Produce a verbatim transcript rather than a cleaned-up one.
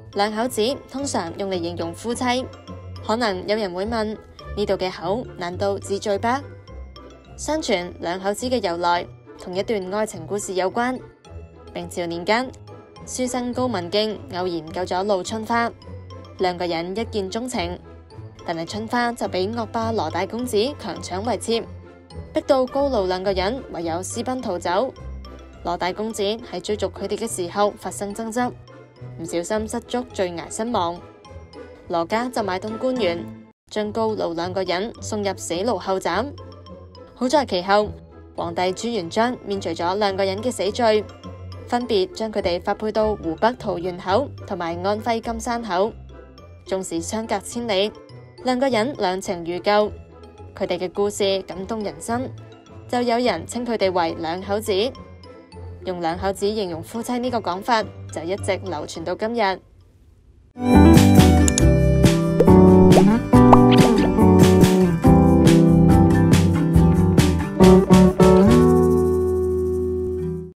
兩口子通常用嚟形容夫妻。可能有人會問，呢度嘅口難道字序吧？相傳兩口子嘅由來同一段愛情故事有關。明朝年間，書生高文敬偶然救咗陸春花，兩個人一見鍾情，但係春花就俾惡霸羅大公子強搶為妾，逼到高陸兩個人唯有私奔逃走。羅大公子喺追逐佢哋嘅時候發生爭執，唔小心失足墜崖身亡。羅家就買通官員，將高陸兩個人送入死牢後斬。好在其後，皇帝朱元璋免除咗兩個人嘅死罪，分別將佢哋發配到湖北桃源口同埋安徽金山口。縱使相隔千里，兩個人兩情如舊，佢哋嘅故事感動人心，就有人稱佢哋為兩口子。用兩口子形容夫妻呢個講法，就一直流傳到今日。